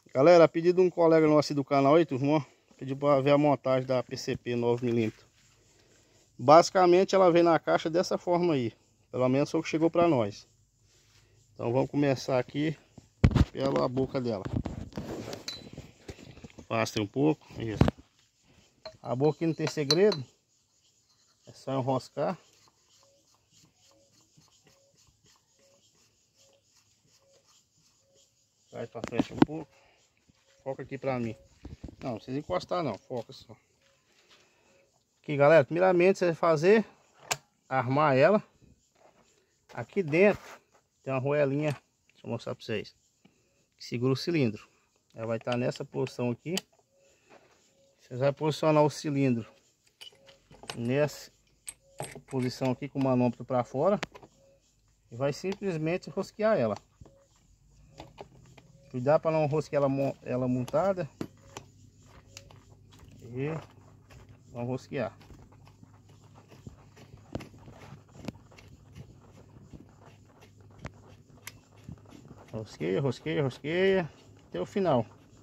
Galera, a pedido de um colega nosso do canal aí, turma, pediu para ver a montagem da PCP 9mm. Basicamente ela vem na caixa dessa forma aí. Pelo menos foi o que chegou para nós. Então vamos começar aqui pela boca dela. Afasta um pouco, isso. A boca aqui não tem segredo. É só enroscar. Vai para frente um pouco. Foca aqui para mim. Não precisa encostar não, foca só. Aqui, galera, primeiramente você vai fazer, armar ela. Aqui dentro tem uma roelinha, deixa eu mostrar para vocês, que segura o cilindro. Ela vai estar nessa posição aqui. Você vai posicionar o cilindro nessa posição aqui com o manômetro para fora e vai simplesmente rosquear ela. Cuidar para não rosquear ela montada. E vamos rosquear. Rosqueia, rosqueia, rosqueia até o final.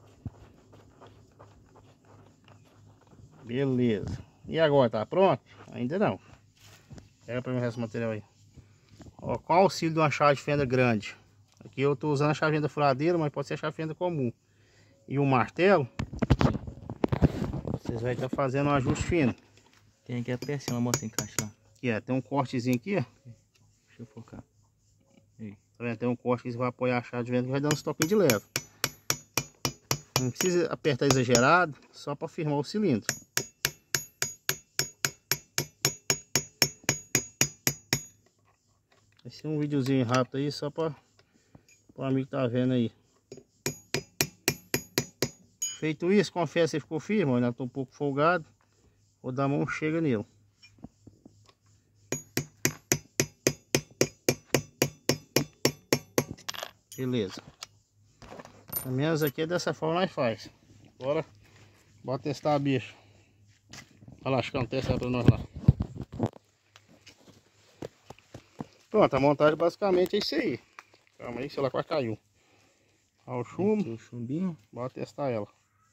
Beleza. E agora, tá pronto? Ainda não. Pega para mim o resto do material aí. Ó, com o auxílio de uma chave de fenda grande. Aqui eu tô usando a chave de fenda furadeira, mas pode ser a chave de fenda comum. E um martelo. Vocês vão estar fazendo um ajuste fino. Tem aqui a pecinha, ela mostra encaixe lá. Aqui, ó, tem um cortezinho aqui, ó. Deixa eu focar. Aí. Tá vendo? Tem um corte que você vai apoiar a chave de fenda que vai dando uns toquinhos de leve. Não precisa apertar exagerado, só para firmar o cilindro. Vai ser um videozinho rápido aí, só para o amigo tá vendo aí. Feito isso, confesso que ficou firme, eu ainda tô um pouco folgado. Vou dar a mão chega nele. Beleza. Pelo menos aqui é dessa forma nós faz. Agora, bora testar a bicha. Olha lá, acho que não testa pra nós lá. Pronto, a montagem basicamente é isso aí. Calma aí, sei lá, quase caiu. Olha o chumbo. Aqui o chumbinho. Bora testar ela.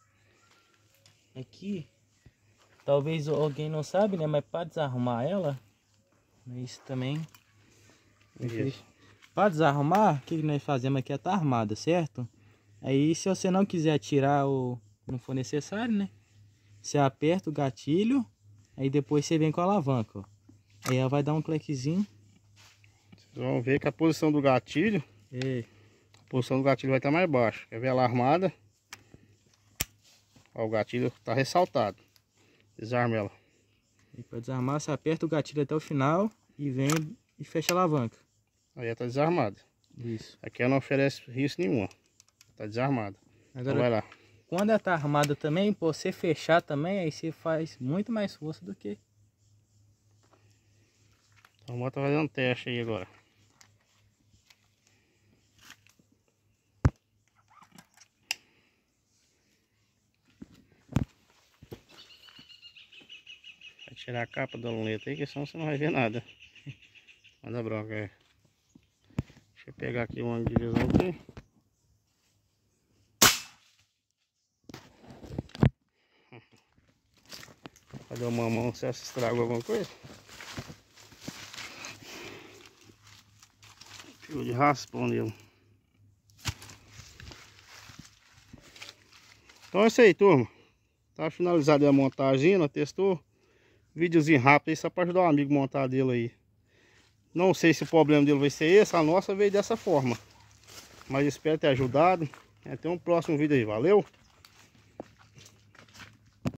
Aqui, talvez alguém não sabe, né? Mas para desarrumar ela, isso também. Isso. Para desarrumar, o que nós fazemos aqui? Ela tá armada, certo? Aí se você não quiser tirar ou não for necessário, né? Você aperta o gatilho, aí depois você vem com a alavanca, ó. Aí ela vai dar um cliquezinho. Vocês vão ver que a posição do gatilho, a posição do gatilho vai estar mais baixa. Quer ver ela armada? Ó, o gatilho está ressaltado. Desarma ela. E para desarmar, você aperta o gatilho até o final e vem e fecha a alavanca. Aí ela está desarmada. Isso. Aqui ela não oferece risco nenhum. Está desarmada. Agora, então vai lá. Quando ela tá armada também, pra você fechar também, aí você faz muito mais força do que. Então bota fazer um teste aí agora. Vai tirar a capa da luneta aí, que senão você não vai ver nada. Manda bronca aí. Deixa eu pegar aqui uma divisão aqui. Cadê uma mão se essa estragou alguma coisa? Fio de raspão nele. Então é isso aí, turma. Tá finalizada a montagem, nós testou. Videozinho rápido aí só para ajudar o amigo a montar dele aí. Não sei se o problema dele vai ser esse, a nossa veio dessa forma. Mas espero ter ajudado. Até um próximo vídeo aí, valeu?